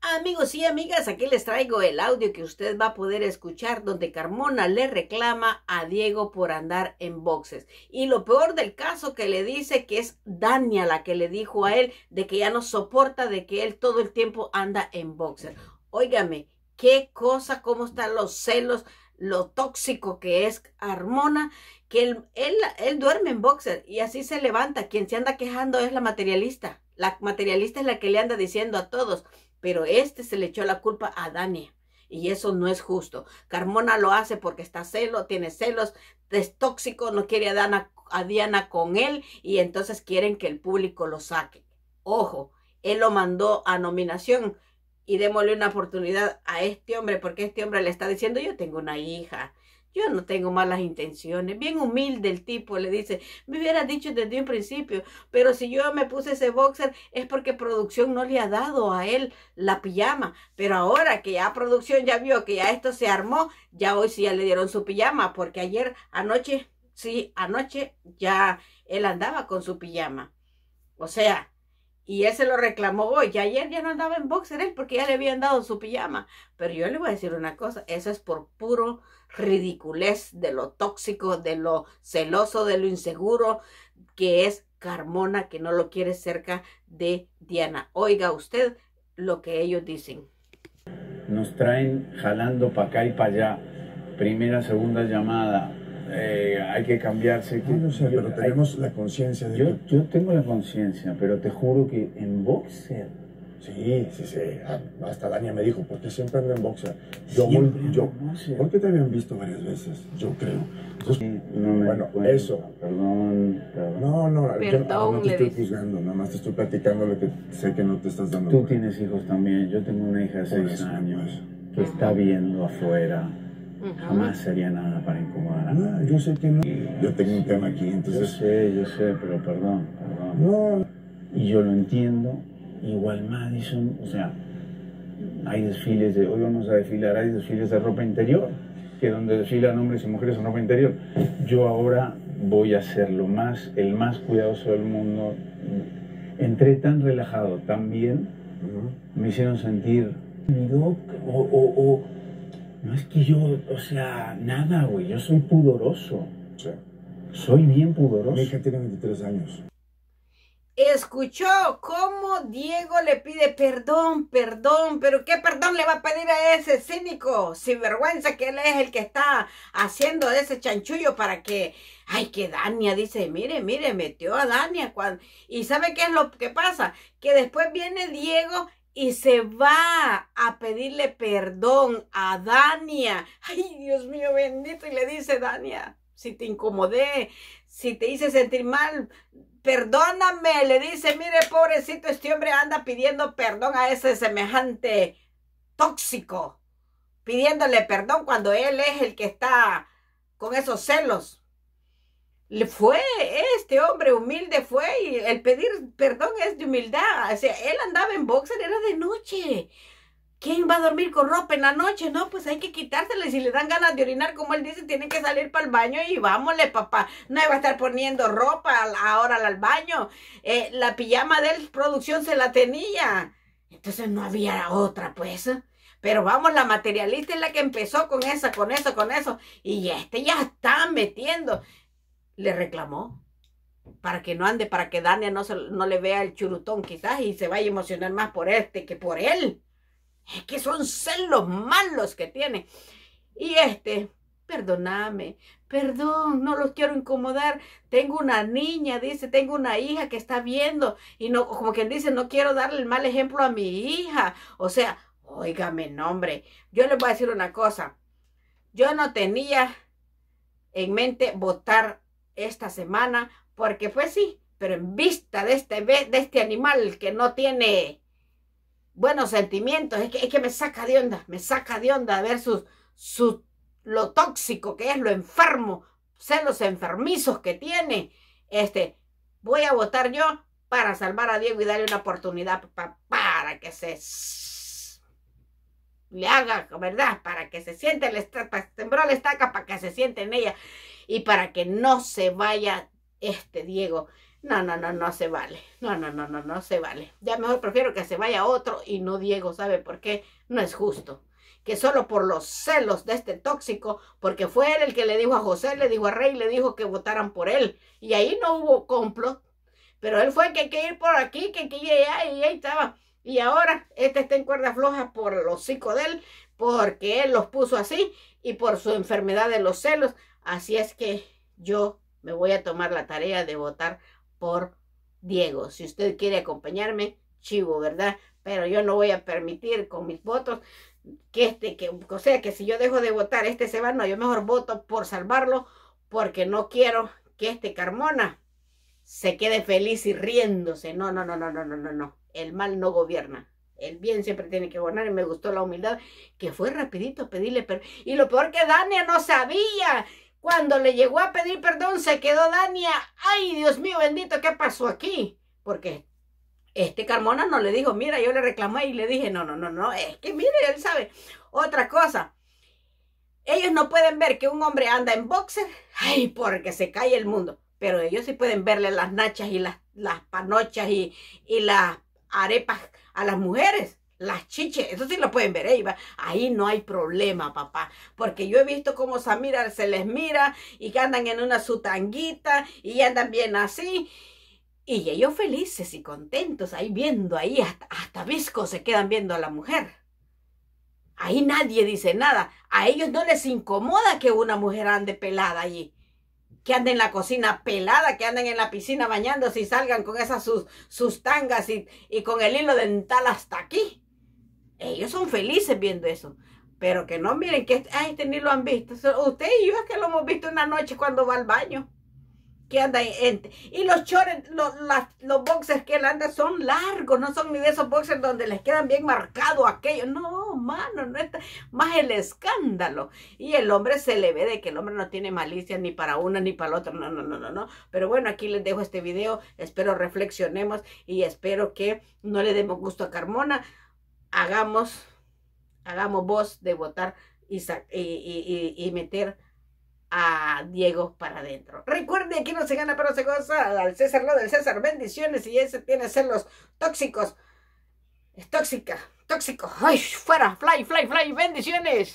Amigos y amigas, aquí les traigo el audio que usted va a poder escuchar donde Carmona le reclama a Diego por andar en boxers. Y lo peor del caso que le dice que es Dania la que le dijo a él de que ya no soporta de que él todo el tiempo anda en boxers. Óigame, qué cosa, cómo están los celos, lo tóxico que es Carmona, que él duerme en boxers y así se levanta. Quien se anda quejando es la materialista. La materialista es la que le anda diciendo a todos. Pero se le echó la culpa a Dania. Y eso no es justo. Carmona lo hace porque tiene celos, es tóxico, no quiere a Diana con él y entonces quieren que el público lo saque. Ojo, él lo mandó a nominación y démosle una oportunidad a este hombre porque este hombre le está diciendo, yo tengo una hija. Yo no tengo malas intenciones. Bien humilde el tipo, le dice, me hubiera dicho desde un principio, pero si yo me puse ese boxer es porque producción no le ha dado a él la pijama. Pero ahora que ya producción ya vio que ya esto se armó, ya hoy sí ya le dieron su pijama, porque anoche ya él andaba con su pijama. O sea, y él se lo reclamó hoy, y ayer ya no andaba en boxer él porque ya le habían dado su pijama. Pero yo le voy a decir una cosa, eso es por puro ridiculez de lo tóxico, de lo celoso, de lo inseguro que es Carmona, que no lo quiere cerca de Diana. Oiga usted lo que ellos dicen. Nos traen jalando para acá y para allá, primera, segunda llamada. Hay que cambiarse. No sé, pero tenemos la conciencia de yo tengo la conciencia, pero te juro que en boxer. Sí. Hasta Dania me dijo, ¿por qué siempre ando en boxer? Porque te habían visto varias veces, yo creo. Entonces, eso. Perdón. No te estoy juzgando, nada más te estoy platicando lo que sé que no te estás dando. Tú tienes hijos también, yo tengo una hija de 6 años que está viendo afuera. Jamás sería nada para incomodar a nadie. Yo sé que no. Yo tengo un tema aquí, entonces... Yo sé, pero perdón. No. Y yo lo entiendo. Igual Madison, o sea, hay desfiles hoy vamos a desfilar, hay desfiles de ropa interior, que donde desfilan hombres y mujeres en ropa interior. Yo ahora voy a ser el más cuidadoso del mundo. Entré tan relajado, tan bien, me hicieron sentir... No es que yo, o sea, nada, güey, yo soy pudoroso. Sí. Soy bien pudoroso. Mi hija tiene 23 años. Escuchó cómo Diego le pide perdón, pero ¿qué perdón le va a pedir a ese cínico sinvergüenza que él es el que está haciendo ese chanchullo para que, que Dania dice, mire, metió a Dania y ¿sabe qué es lo que pasa? Que después viene Diego y se va a pedirle perdón a Dania. Ay, Dios mío bendito. Y le dice, Dania, si te incomodé, si te hice sentir mal, perdóname. Le dice, mire, pobrecito, este hombre anda pidiendo perdón a ese semejante tóxico. Pidiéndole perdón cuando él es el que está con esos celos. Este hombre humilde fue y el pedir perdón es de humildad. O sea, él andaba en boxer, era de noche. ¿Quién va a dormir con ropa en la noche? No, pues hay que quitársela y si le dan ganas de orinar, como él dice, tienen que salir para el baño y vámonos, papá. No iba a estar poniendo ropa ahora al baño. La pijama de él, producción, se la tenía. Entonces no había otra, pues. Pero vamos, la materialista es la que empezó con eso. Y ya está metiendo. Le reclamó para que no ande, para que Dania no le vea el churutón quizás y se vaya a emocionar más por que por él. Es que son celos malos que tiene. Y perdóname, perdón, no los quiero incomodar. Tengo una niña, dice, tengo una hija que está viendo y no, como quien dice, no quiero darle el mal ejemplo a mi hija. O sea, óigame, no, hombre, yo les voy a decir una cosa. Yo no tenía en mente votar esta semana, porque pues sí, pero en vista de este animal que no tiene buenos sentimientos, es que me saca de onda ver lo tóxico que es, lo enfermo, celos enfermizos que tiene. Voy a votar yo para salvar a Diego y darle una oportunidad para que se le haga, ¿verdad? Para que se siente sembró la estaca para que se siente en ella y para que no se vaya Diego. No se vale. No se vale. Ya mejor prefiero que se vaya otro y no Diego, ¿sabe por qué? No es justo. Que solo por los celos de este tóxico, porque fue él el que le dijo a José, le dijo a Rey, le dijo que votaran por él. Y ahí no hubo complot. Pero él fue que hay que ir por aquí, que ir allá, y ahí estaba. Y ahora este está en cuerda floja por el hocico de él, porque él los puso así y por su enfermedad de los celos. Así es que yo me voy a tomar la tarea de votar por Diego. Si usted quiere acompañarme, chivo, ¿verdad? Pero yo no voy a permitir con mis votos o sea, que si yo dejo de votar, se va. No, yo mejor voto por salvarlo, porque no quiero que Carmona se quede feliz y riéndose. No. El mal no gobierna. El bien siempre tiene que gobernar, y me gustó la humildad, que fue rapidito pedirle perdón. Y lo peor que Dania no sabía. Cuando le llegó a pedir perdón, se quedó Dania. Ay, Dios mío bendito, ¿qué pasó aquí? Porque Carmona no le dijo, mira, yo le reclamé y le dije, no, es que mire, él sabe. Otra cosa, ellos no pueden ver que un hombre anda en boxer, ay, porque se cae el mundo. Pero ellos sí pueden verle las nachas y las panochas y las arepas a las mujeres. Las chiches, eso sí lo pueden ver, ahí no hay problema, papá, porque yo he visto cómo Samira se les mira y que andan en una sutanguita y andan bien así, y ellos felices y contentos, ahí viendo, ahí hasta visco se quedan viendo a la mujer. Ahí nadie dice nada, a ellos no les incomoda que una mujer ande pelada allí, que anden en la cocina pelada, que anden en la piscina bañándose y salgan con esas sus tangas y con el hilo dental hasta aquí. Ellos son felices viendo eso. Pero que no miren que ni lo han visto. Usted y yo es que lo hemos visto una noche cuando va al baño. Que anda y los chores, los boxers que él anda son largos. No son ni de esos boxers donde les quedan bien marcados aquellos. No, mano, no está. Más el escándalo. Y el hombre se le ve de que el hombre no tiene malicia ni para una ni para la otra. No. Pero bueno, aquí les dejo este video. Espero reflexionemos y espero que no le demos gusto a Carmona. Hagamos voz de votar y meter a Diego para adentro. Recuerde, aquí no se gana pero se goza. Al César lo del César, bendiciones. Y ese tiene celos tóxicos. Es tóxico. Ay, fuera, fly, bendiciones.